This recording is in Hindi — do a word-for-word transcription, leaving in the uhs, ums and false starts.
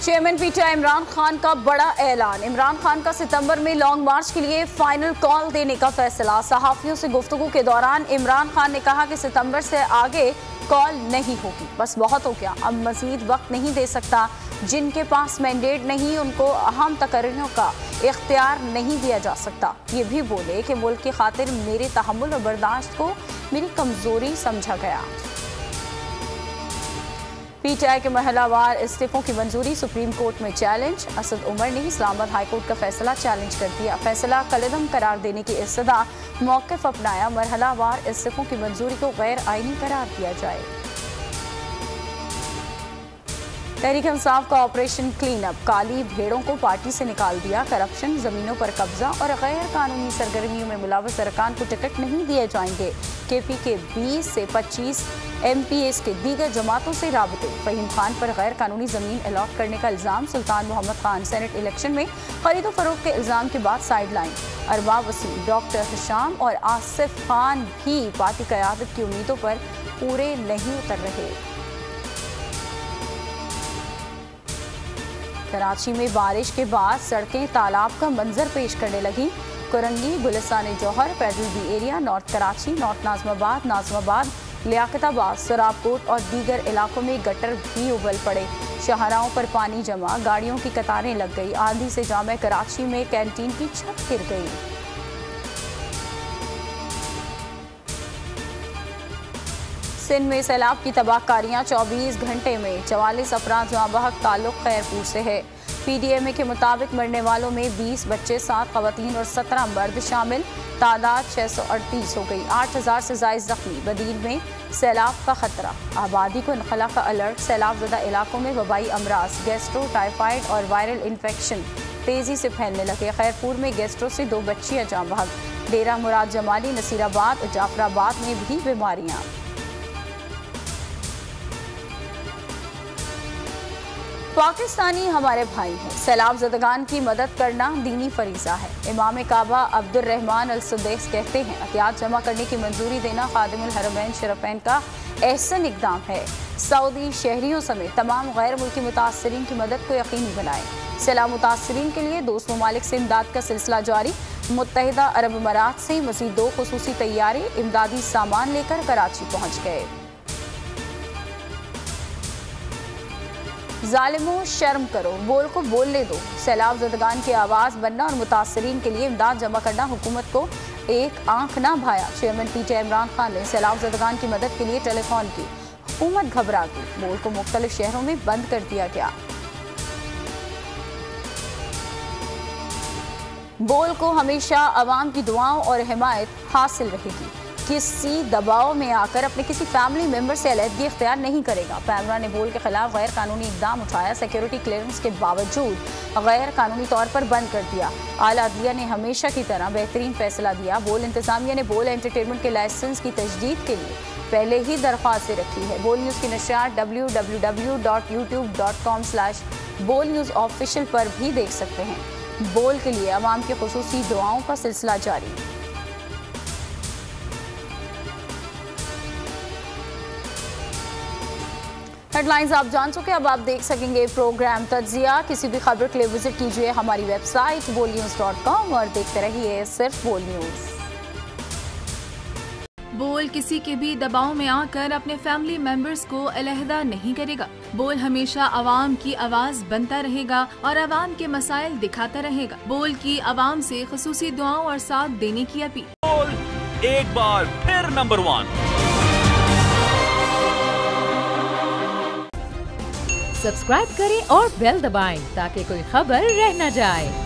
चेयरमैन पीटीआई इमरान खान का बड़ा ऐलान। इमरान खान का सितंबर में लॉन्ग मार्च के लिए फाइनल कॉल देने का फैसला। सहाफियों से गुफ्तगू के दौरान इमरान खान ने कहा कि सितंबर से आगे कॉल नहीं होगी, बस बहुत हो गया, अब मजीद वक्त नहीं दे सकता। जिनके पास मैंडेट नहीं उनको अहम तकरीरों का इख्तियार नहीं दिया जा सकता। ये भी बोले कि मुल्क की खातिर मेरे तहम्मुल और बर्दाश्त को मेरी कमजोरी समझा गया। पीटीआई के महिलावार इस्तीफों की मंजूरी सुप्रीम कोर्ट में चैलेंज। असद उमर ने इस्लामाबाद हाईकोर्ट का फैसला चैलेंज कर दिया। फैसला कलअदम करार देने की इस्तदा मौक़िफ़ अपनाया। महिलावार इस्तीफों की मंजूरी को गैर आईनी करार दिया जाए। तहरीक इंसाफ का ऑपरेशन क्लीन अप। काली भेड़ों को पार्टी से निकाल दिया। करप्शन, जमीनों पर कब्जा और गैर कानूनी सरगर्मियों में मुलव्वस अरकान को टिकट नहीं दिए जाएंगे। केपी के बीस से पच्चीस एम पी एस के दीगर जमातों से राबते। फहीम खान पर गैर कानूनी जमीन अलॉट करने का इल्जाम। सुल्तान मोहम्मद खान सेनेट इलेक्शन में खरीदो फरोख्त के इल्जाम के बाद साइड लाइन। अरबा वसीम, डॉक्टर हिशाम और आसिफ खान भी पार्टी क़यादत की उम्मीदों पर पूरे नहीं उतर रहे। कराची में बारिश के बाद सड़कें तालाब का मंजर पेश करने लगी। Korangi, Gulistan Jauhar, federal B area, north Karachi, north Nazimabad, Nazimabad, Liaquatabad, सराबकोट और दीगर इलाकों में गटर भी उबल पड़े। शाहराहों पर पानी जमा, गाड़ियों की कतारें लग गई। आंधी से जामे कराची में कैंटीन की छत गिर गई। सिंध में सैलाब की तबाहकारियां। चौबीस घंटे में चवालीस अफराद जहाँ बहक ताल्लुक खैरपुर से है। पीडीएमए के मुताबिक मरने वालों में बीस बच्चे, सात खवातीन और सत्रह मर्द शामिल। तादाद छः सौ अड़तीस हो गई। आठ हज़ार से ज़ायद जख्मी। बदीन में सैलाब का खतरा। आबादी को इनखला का अलर्ट। सैलाब ज़दा इलाकों में वबाई अमराज, गैस्ट्रो, टाइफाइड और वायरल इन्फेक्शन तेज़ी से फैलने लगे। खैरपुर में गैस्ट्रो से दो बच्चियाँ जाँ बहक। डेरा मुराद जमाली, नसीराबाद और जाफराबाद में भी बीमारियाँ। पाकिस्तानी हमारे भाई हैं। सैलाब ज़दगान की मदद करना दीनी फरीज़ा है। इमाम काबा अब्दुर्रहमान अल सुदैस कहते हैं, अतियात जमा करने की मंजूरी देना खादिमुल हरमैन शरफैन का एहसन इक़दाम है। सऊदी शहरियों समेत तमाम गैर मुल्की मुतासरीन की मदद को यकीनी बनाए। सैलाब मुतासरीन के लिए दोस्त ममालिक से इमदाद का सिलसिला जारी। मुत्तहिदा अरब अमारात से मज़ीद दो खुसूसी तैयारे इमदादी सामान लेकर कराची पहुँच गए। जालिमों, शर्म करो, बोल को बोलने दो। सैलाब ज़दगान की आवाज़ बनना और मुतासरीन के लिए इमदाद जमा करना हुकूमत को एक आंख ना भाया। चेयरमैन पीटीआई इमरान खान ने सैलाब ज़दगान की मदद के लिए टेलीफोन की। हुकूमत घबरा गई। बोल को मुख्तलिफ शहरों में बंद कर दिया गया। बोल को हमेशा अवाम की दुआओं और हिमायत हासिल रहेगी। किसी दबाव में आकर अपने किसी फैमिली मेंबर से अलहदगी इख्तियार नहीं करेगा। पैमरा ने बोल के खिलाफ गैर कानूनी इकदाम उठाया। सिक्योरिटी क्लियरेंस के बावजूद गैर कानूनी तौर पर बंद कर दिया। आला अदलिया ने हमेशा की तरह बेहतरीन फैसला दिया। बोल इंतजामिया ने बोल एंटरटेनमेंट के लाइसेंस की तजदीद के लिए पहले ही दरख्वास्त रखी है। बोल न्यूज़ की नशरियात W W W dot YouTube dot com slash Bol news official पर भी देख सकते हैं। बोल के लिए अवाम की खुसूसी दुआओं का सिलसिला जारी। हेडलाइंस आप जान चुके, अब आप देख सकेंगे प्रोग्राम तज्जिया। किसी भी खबर के लिए विजिट कीजिए हमारी वेबसाइट बोल न्यूज़ डॉट कॉम और देखते रहिए सिर्फ बोल न्यूज़। बोल किसी के भी दबाव में आकर अपने फैमिली मेंबर्स को अलहदा नहीं करेगा। बोल हमेशा आवाम की आवाज बनता रहेगा और आवाम के मसाइल दिखाता रहेगा। बोल की आवाम से खुसूसी दुआओं और साथ देने की अपील। बोल एक बार फिर नंबर वन। सब्सक्राइब करें और बेल दबाएं ताकि कोई खबर रह न जाए।